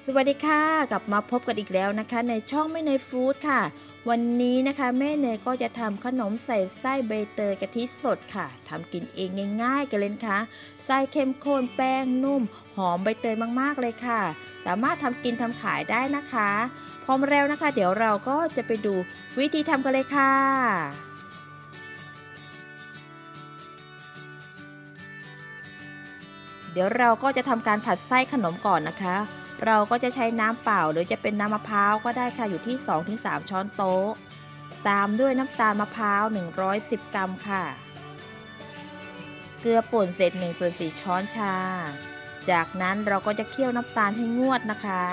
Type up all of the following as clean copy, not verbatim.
สวัสดีค่ะกลับมาพบกันอีกแล้วนะคะในช่องแม่เนยฟู้ดค่ะวันนี้นะคะแม่เนยก็จะทำขนมใส่ไส้ใบเตยกะทิสดค่ะทำกินเองง่ายๆกันเลยนะคะไส้เข้มข้นแป้งนุ่มหอมใบเตยมากๆเลยค่ะสามารถทำกินทำขายได้นะคะพร้อมแล้วนะคะเดี๋ยวเราก็จะไปดูวิธีทำกันเลยค่ะเดี๋ยวเราก็จะทำการผัดไส้ขนมก่อนนะคะเราก็จะใช้น้ำเปล่าหรือจะเป็นน้ำมะพร้าวก็ได้ค่ะอยู่ที่ 2-3 ช้อนโต๊ะตามด้วยน้ำตาลมะพร้าว110 กรัมค่ะเกลือป่นเศษ1/4 ช้อนชาจากนั้นเราก็จะเคี่ยวน้ำตาลให้งวดนะคะ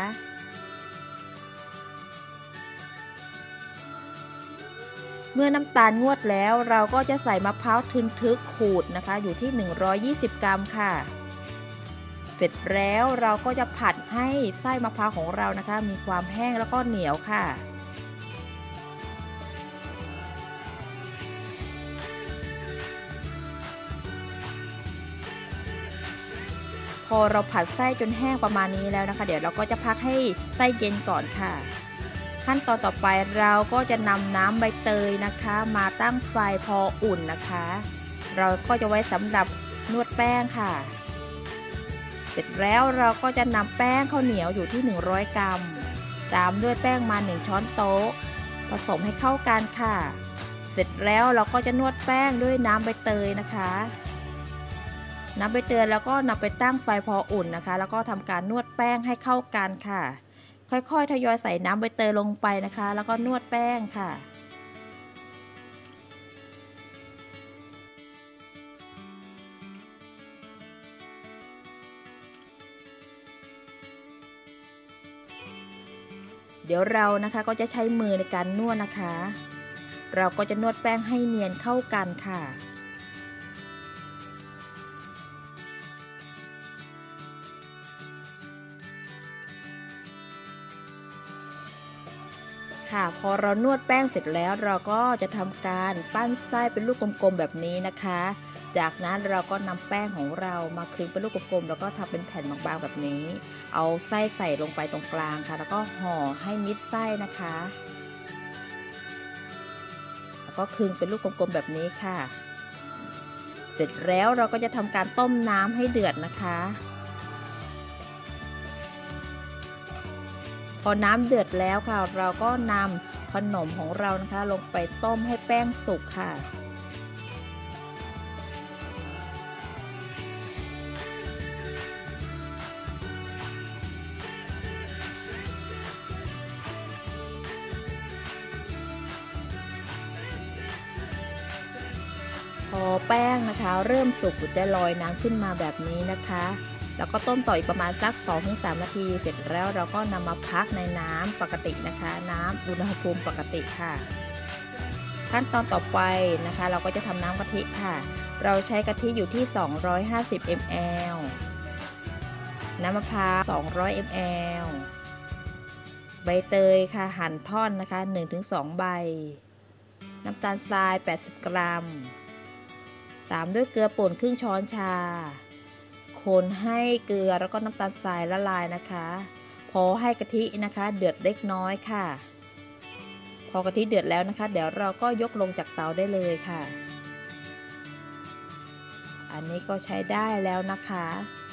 เมื่อน้ำตาลงวดแล้วเราก็จะใส่มะพร้าวทึนทึกขูดนะคะอยู่ที่120 กรัมค่ะเสร็จแล้วเราก็จะผัดให้ไส้มะพร้าวของเรานะคะมีความแห้งแล้วก็เหนียวค่ะพอเราผัดไส้จนแห้งประมาณนี้แล้วนะคะเดี๋ยวเราก็จะพักให้ไส้เย็นก่อนค่ะขั้นตอนต่อไปเราก็จะนำน้ำใบเตยนะคะมาตั้งไฟพออุ่นนะคะเราก็จะไว้สำหรับนวดแป้งค่ะเสร็จแล้วเราก็จะนำแป้งข้าวเหนียวอยู่ที่100 กรัมตามด้วยแป้งมัน1 ช้อนโต๊ะผสมให้เข้ากันค่ะเสร็จแล้วเราก็จะนวดแป้งด้วยน้ำใบเตยนะคะน้ำใบเตยแล้วก็นำไปตั้งไฟพออุ่นนะคะแล้วก็ทำการนวดแป้งให้เข้ากันค่ะค่อยๆทยอยใส่น้ำใบเตยลงไปนะคะแล้วก็นวดแป้งค่ะเดี๋ยวเรานะคะก็จะใช้มือในการนวดนะคะเราก็จะนวดแป้งให้เนียนเข้ากันค่ะค่ะพอเรานวดแป้งเสร็จแล้วเราก็จะทำการปั้นไส้เป็นลูกกลมๆแบบนี้นะคะจากนั้นเราก็นำแป้งของเรามาคลึงเป็นลูกกลมๆแล้วก็ทำเป็นแผ่นบางๆแบบนี้เอาไส้ใส่ลงไปตรงกลางค่ะแล้วก็ห่อให้มิดไส้นะคะแล้วก็คลึงเป็นลูกกลมๆแบบนี้ค่ะเสร็จแล้วเราก็จะทำการต้มน้ำให้เดือดนะคะพอน้ำเดือดแล้วค่ะเราก็นำขนมของเรานะคะลงไปต้มให้แป้งสุกค่ะพอแป้งนะคะเริ่มสุกจะลอยน้ำขึ้นมาแบบนี้นะคะแล้วก็ต้มต่ออีกประมาณสัก 2-3 นาทีเสร็จแล้วเราก็นำมาพักในน้ำปกตินะคะน้ำอุณหภูมิปกติค่ะขั้นตอนต่อไปนะคะเราก็จะทำน้ำกะทิค่ะเราใช้กะทิอยู่ที่250 ml น้ำมะพร้าว200 ml ใบเตยค่ะหั่นท่อนนะคะ 1-2 ใบน้ำตาลทราย80 กรัมตามด้วยเกลือป่นครึ่งช้อนชาคนให้เกลือแล้วก็น้ำตาลทรายละลายนะคะพอให้กะทินะคะเดือดเล็กน้อยค่ะพอกะทิเดือดแล้วนะคะเดี๋ยวเราก็ยกลงจากเตาได้เลยค่ะอันนี้ก็ใช้ได้แล้วนะคะ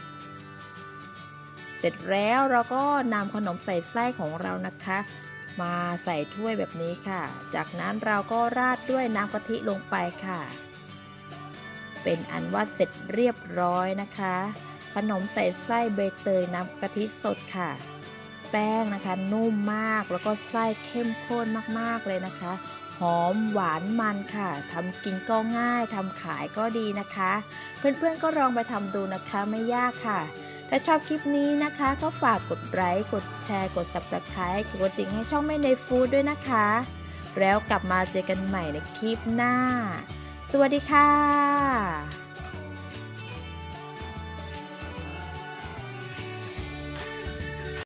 เสร็จแล้วเราก็นำขนมใส่ไส้ของเรานะคะมาใส่ถ้วยแบบนี้ค่ะจากนั้นเราก็ราดด้วยน้ำกะทิลงไปค่ะเป็นอันว่าเสร็จเรียบร้อยนะคะขนมใส่ไส้ใบเตยน้ำกะทิสดค่ะแป้งนะคะนุ่มมากแล้วก็ไส้เข้มข้นมากๆเลยนะคะหอมหวานมันค่ะทำกินก็ง่ายทำขายก็ดีนะคะเพื่อนๆก็ลองไปทำดูนะคะไม่ยากค่ะถ้าชอบคลิปนี้นะคะก็ฝากกดไลค์กดแชร์กด Subscribe กดกระดิ่งให้ช่องแม่เนยฟู้ดด้วยนะคะแล้วกลับมาเจอกันใหม่ในคลิปหน้าสวัสดีค่ะ